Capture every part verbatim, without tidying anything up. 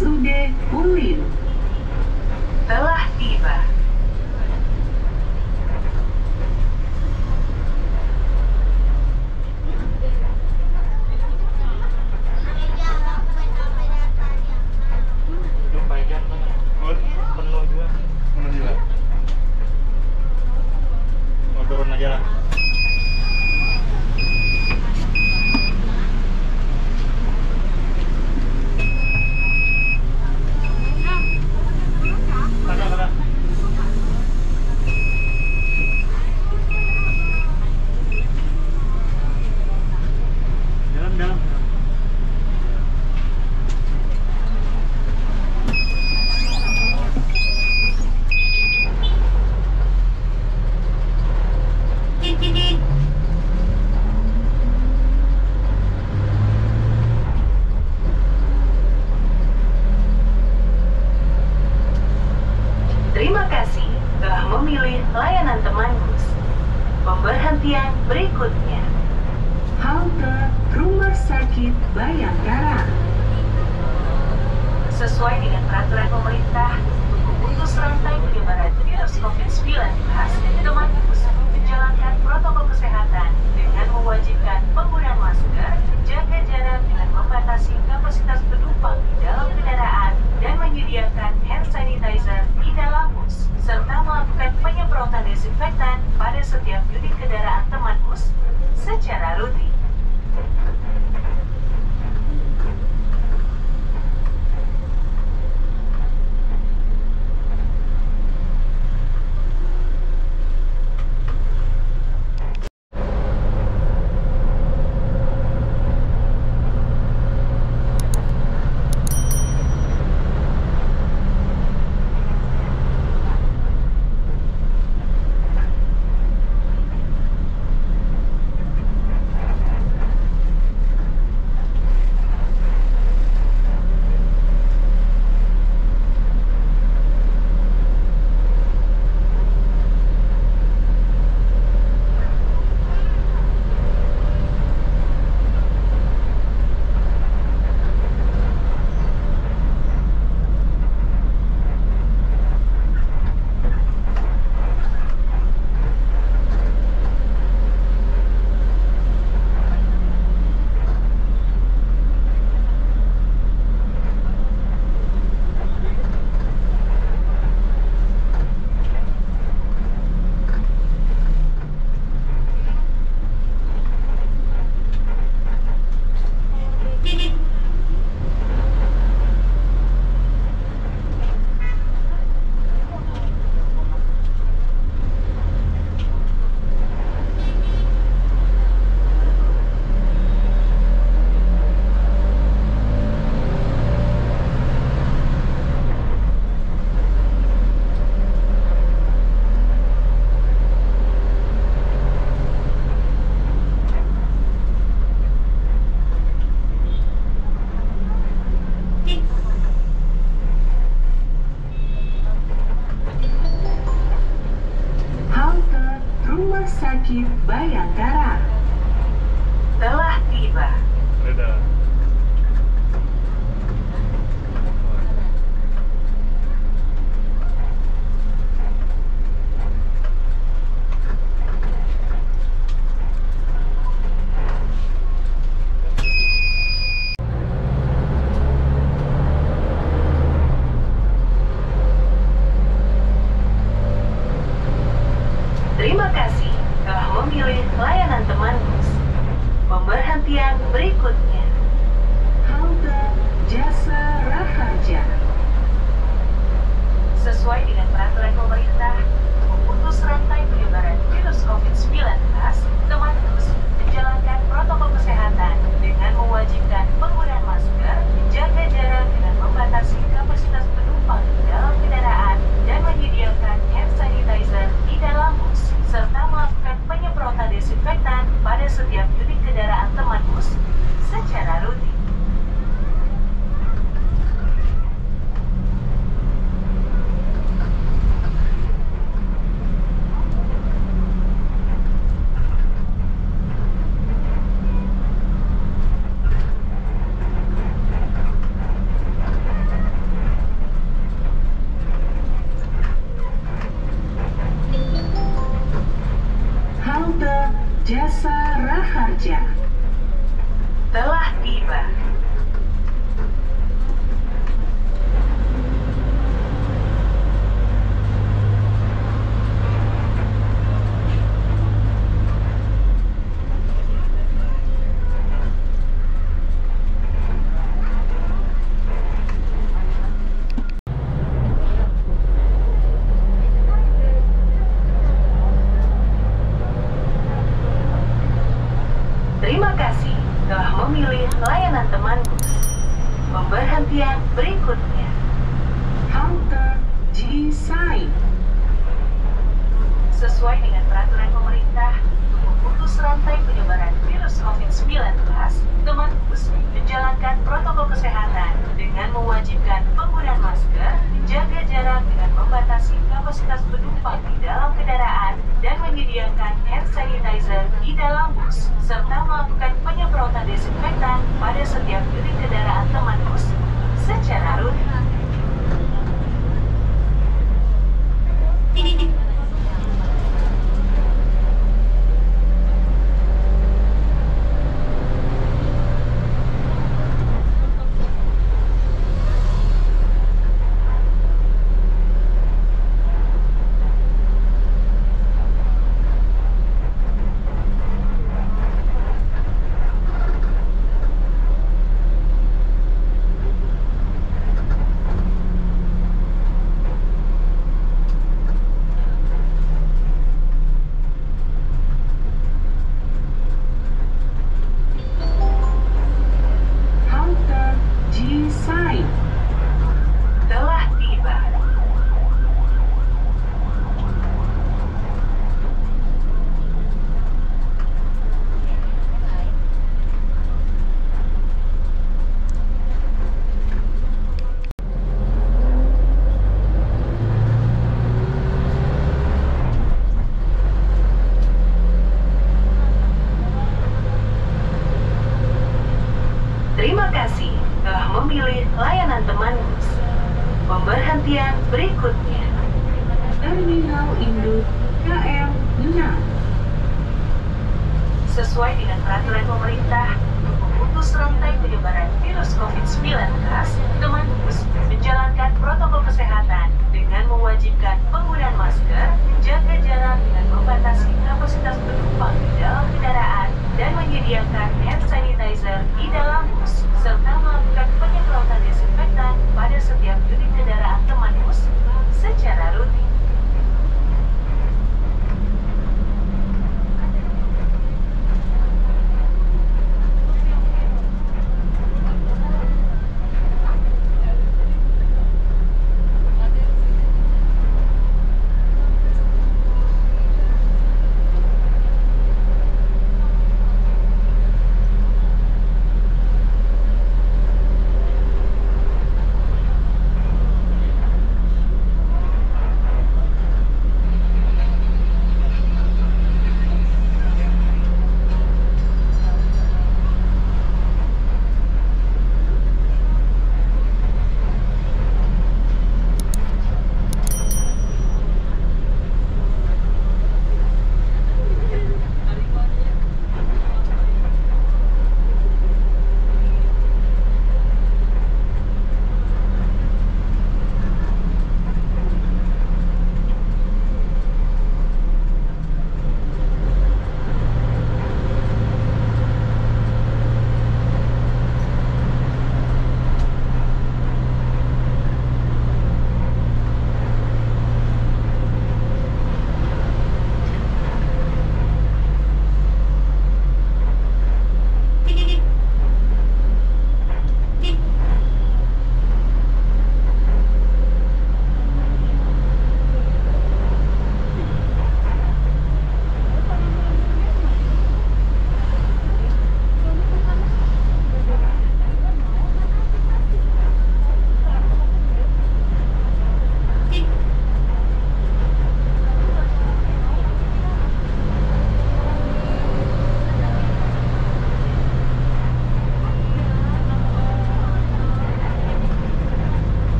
U D Ulin telah tiba. Penuh juga. Penuh juga. Mau turun aja lah. Terima kasih telah memilih layanan teman bus. Pemberhentian berikutnya. Halte Rumah Sakit Bayangkara. Sesuai dengan peraturan pemerintah untuk memutus rantai penyebaran virus covid sembilan belas, teman bus menjalankan protokol kesehatan dengan mewajibkan penggunaan masker, jaga jarak dengan membatasi kapasitas penumpang di dalam kendaraan, dan menyediakan hand sanitizer di dalam bus, serta melakukan penyemprotan desinfektan pada setiap unit kendaraan teman bus secara rutin. memilih layanan teman bus. Pemberhentian berikutnya. Halte G-Sign. Sesuai dengan peraturan pemerintah untuk memutus rantai penyebaran virus covid sembilan belas, teman bus menjalankan protokol kesehatan dengan mewajibkan penggunaan masker, menjaga jarak dengan membatasi kapasitas penumpang di dalam kendaraan, dan menyediakan hand sanitizer di dalam bus, serta melakukan penyemprotan desinfektan pada setiap unit kendaraan teman bus secara rutin. Halte G-Sign. Telah tiba. Terima kasih telah memilih layanan teman bus. Pemberhentian berikutnya. Terminal Induk K L enam. Sesuai dengan peraturan pemerintah untuk memutus rantai penyebaran virus covid sembilan belas, teman bus menjalankan protokol kesehatan dengan mewajibkan penggunaan masker, menjaga jarak dengan membatasi kapasitas penumpang di dalam kendaraan, dan menyediakan hand sanitizer di dalam bus, serta melakukan penyemprotan desinfektan pada setiap unit kendaraan teman bus secara rutin.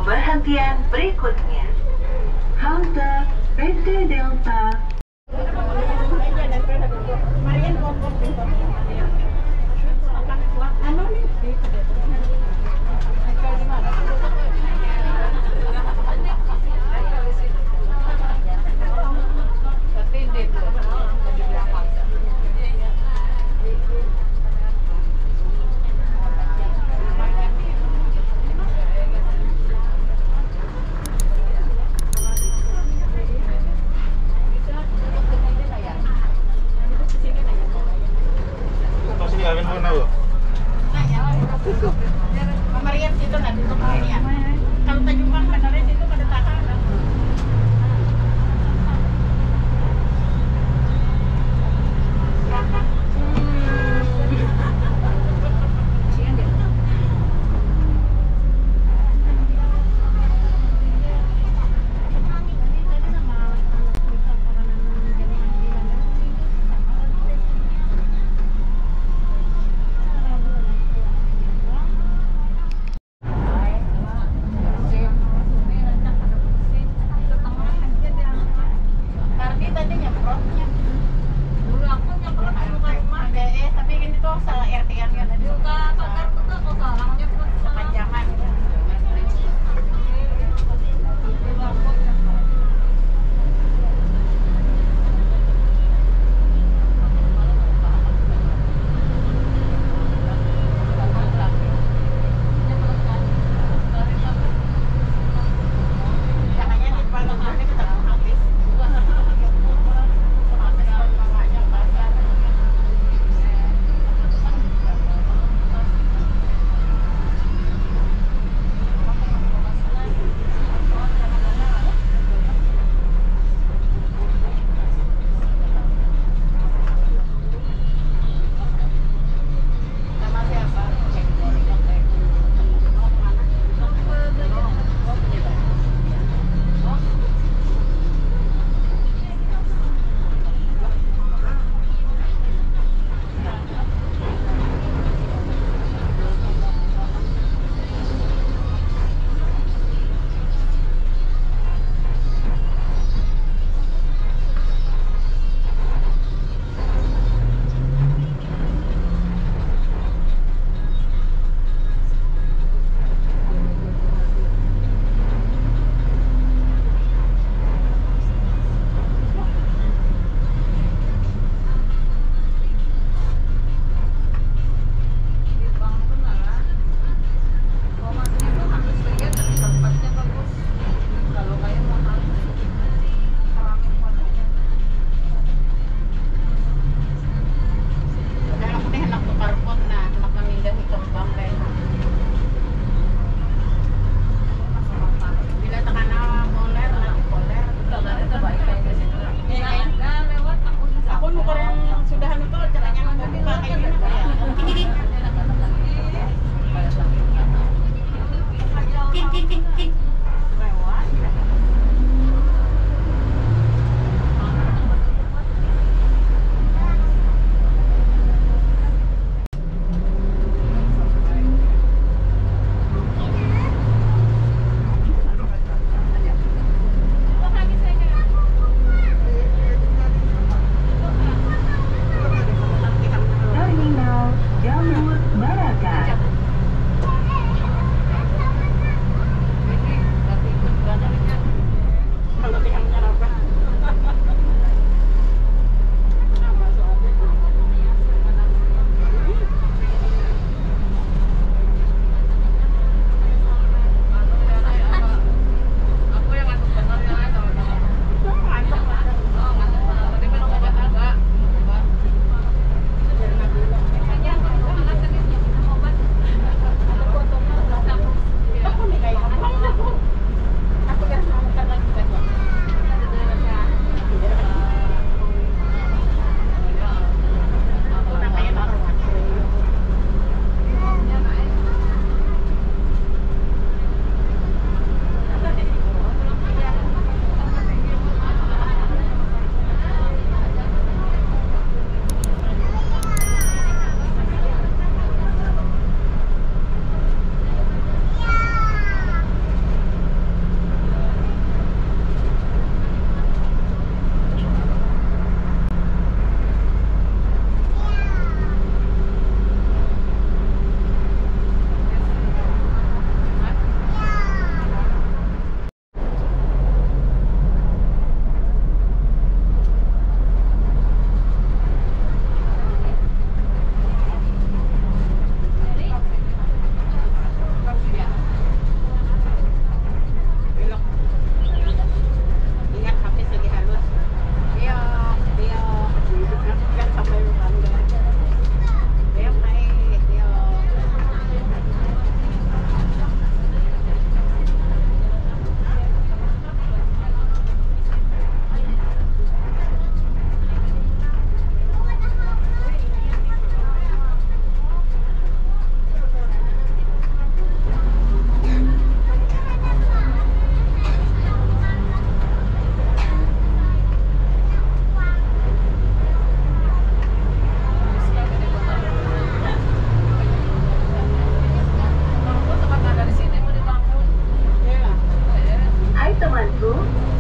Keberhentian berikutnya. Halte P T Delta. Masih kawin mana, Bu?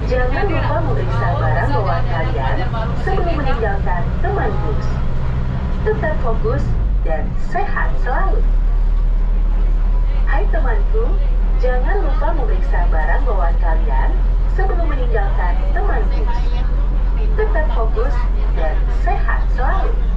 Jangan lupa memeriksa barang bawaan kalian sebelum meninggalkan teman bus. Tetap fokus dan sehat selalu. Hai temanku, jangan lupa memeriksa barang bawaan kalian sebelum meninggalkan teman bus. Tetap fokus dan sehat selalu.